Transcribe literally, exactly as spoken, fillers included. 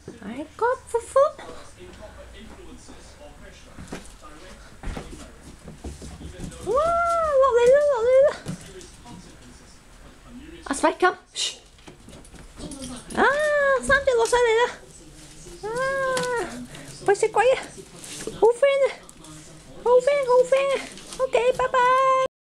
Đấy, có phút phút. Wow, lột lên luôn, lột lên luôn. À, Spike, come. Shh. Ah, Santi lo sai là. Ah, poi sei qua. Hú phen. Hú phen, hú phen. Ok, bye bye.